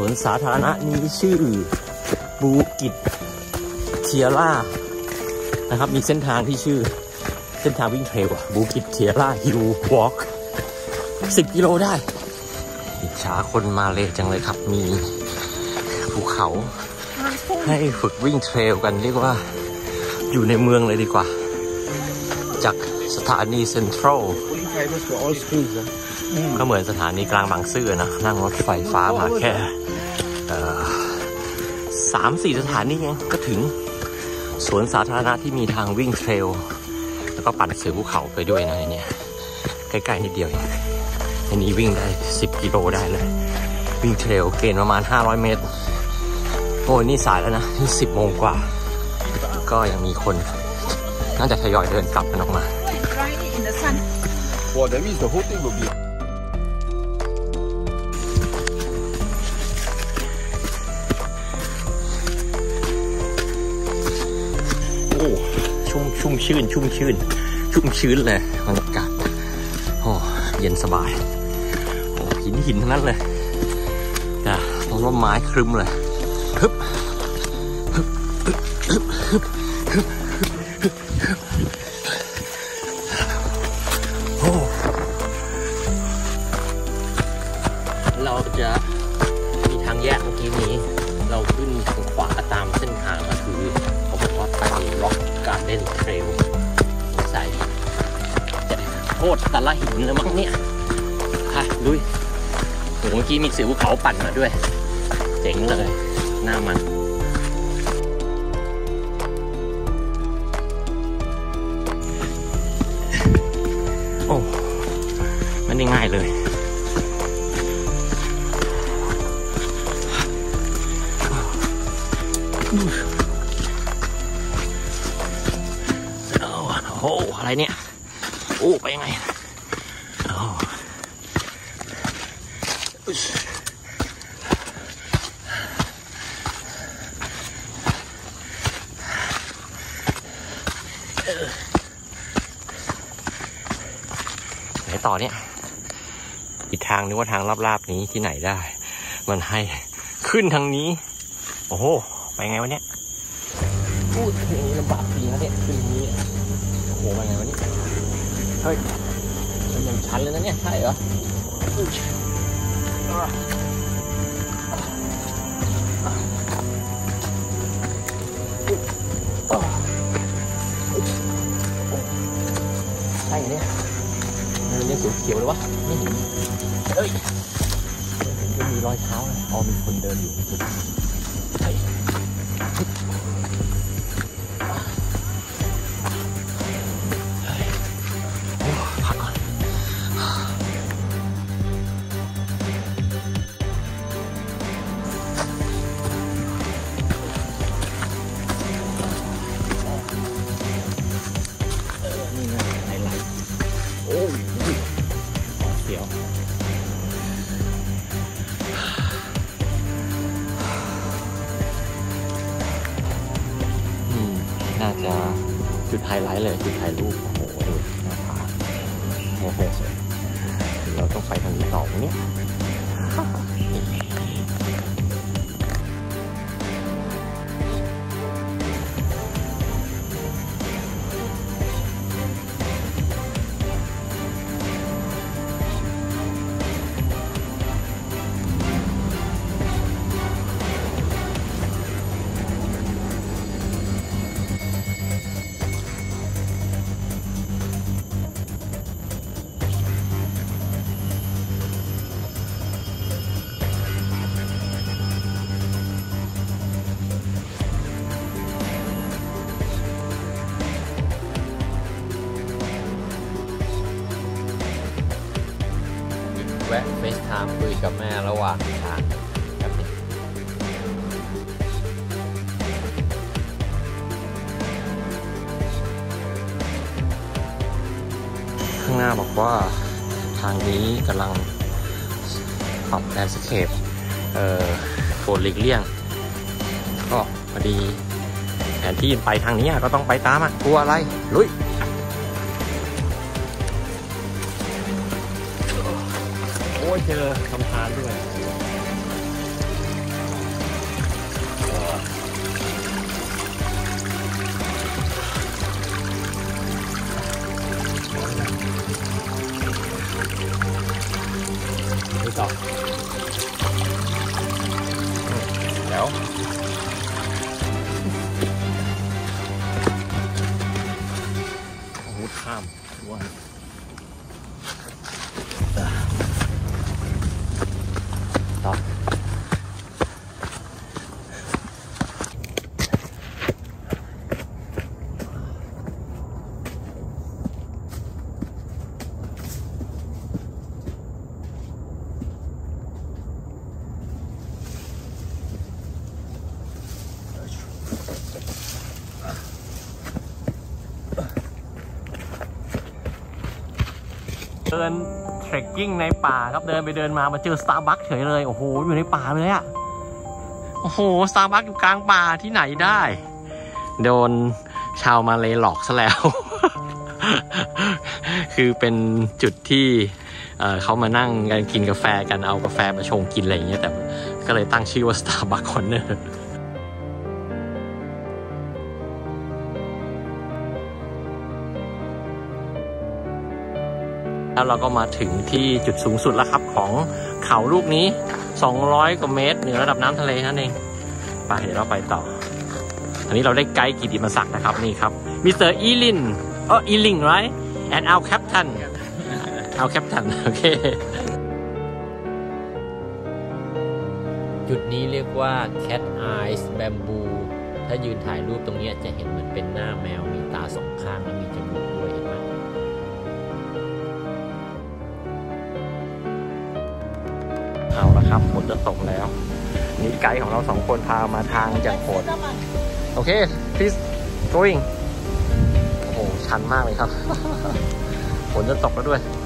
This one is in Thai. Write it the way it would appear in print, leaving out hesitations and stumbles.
วนสาธารณะนี้ชื่อบูกิตเทียร่านะครับมีเส้นทางที่ชื่อเส้นทางวิ่งเทรลบูกิตเทียร่าฮิลวอล์ก10 กิโลได้อิจฉาคนมาเลยจังเลยครับมีภูเขาให้ฝึกวิ่งเทรลกันเรียกว่าอยู่ในเมืองเลยดีกว่าจากสถานีเซ็นทรัลก็เหมือนสถานีกลางบางซื่อนะนั่งรถไฟฟ้ามาแค่3-4 สถานีเองก็ถึงสวนสาธารณะที่มีทางวิ่งเทรลแล้วก็ปั่นเสือภูเขาไปด้วยนะเนี่ยใกล้ๆนิดเดียวเองอันนี้วิ่งได้10 กิโลได้เลยวิ่งเทรลเกณฑ์ประมาณ500 เมตรโอ้ยนี่สายแล้วนะนี่10 โมงกว่าก็ยังมีคนน่าจะทยอยเดินกลับกันออกมาโอ้ชุ่มชื้นเลยบรรยากาศโอ้เย็นสบายโอ้หินทั้งนั้นเลยนะต้นไม้ครึ้มเลยฮึบโอ้เราจะมีทางแยกเมื่อกี้นี้เราขึ้นทางขวาตามเส้นทางก็คือเขาบอกว่าไปล็อกการ์เด้นเทรลใส่โคตรแต่ละหินเลยมั้งเนี่ยค่ะลุยโหเมื่อกี้มีเสือภูเขาปั่นมาด้วยเจ๋งเลยหน้ามันโอ้ไม่ได้ง่ายเลยโอ้อะไรเนี่ยโอ้ไปยังไงโอ้ไหนต่อเนี่ยอีกทางนึกว่าทางลาบๆนี้ที่ไหนได้มันให้ขึ้นทางนี้โอ้โหไปไงวะเนี่ยพูดอย่างนี้ลำบากดีนะเนี่ยขึ้นนี้โอ้โหไปไงวะเนี่ยเฮ้ยมันยังชันเลยนะเนี่ยใช่เหรอใช่เนี่ยมันยังเขียวๆเลยวะไม่เห็นเอ้ยเห็นจะมีรอยเท้าเลยอ๋อมีคนเดินอยู่จุดใช่น่าจะจุดไฮไลท์เลยจุดถ่ายรูปโอ้โหดูหน้าผาโอ้โหเราต้องไปทางนี้ต่อเนี่ย แวะเฟซไทม์คุยกับแม่ระหว่างทางแบบนี้ข้างหน้าบอกว่าทางนี้กำลังปรับแลนด์สเคปโปรดหลีกเลี่ยงก็พอดีแผนที่ไปทางนี้ก็ต้องไปตามอ่ะกลัวอะไรลุยโอ้ยเจอคำทานด้วยต่อแล้วมุดข้ามด้วยต่อเดินเทรคกิ้งในป่าครับเดินไปเดินมาเจอสตาร์บัคเฉยเลยโอ้โหอยู่ในป่าเลยอะโอ้โหสตาร์บัคอยู่กลางป่าที่ไหนได้โดนชาวมาเลย์หลอกซะแล้ว คือเป็นจุดที่เขามานั่งกันกินกาแฟกันเอากาแฟมาชงกินอะไรอย่างเงี้ยแต่ก็เลยตั้งชื่อว่า Starbucks Cornerแล้วเราก็มาถึงที่จุดสูงสุดแล้วครับของเขาลูกนี้200กว่าเมตรเหนือระดับน้ำทะเลนั่นเองไปเดี๋ยวเราไปต่ออันนี้เราได้ไกด์กิตติมศักดิ์นะครับนี่ครับมิสเตอร์อีลินอีลิง right and our captain โอเคจุดนี้เรียกว่า Cat Eyes Bamboo ถ้ายืนถ่ายรูปตรงนี้จะเห็นเหมือนเป็นหน้าแมวมีตาสองข้างและมีจมูกด้วยเห็นไหมเอาละครับฝนจะตกแล้วนี่ไกด์ของเรา2คนพามาทางจากโหดโอเค please going โอ้โหชันมากเลยครับฝนจะตกแล้วด้วย